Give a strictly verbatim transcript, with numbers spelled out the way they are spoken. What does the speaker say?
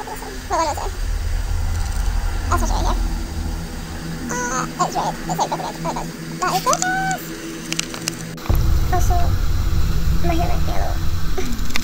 look at this one. What one was it? That's not right here. Uh, it's red. It's like proper red. Oh, it does. That is gorgeous! Also, my hair went yellow.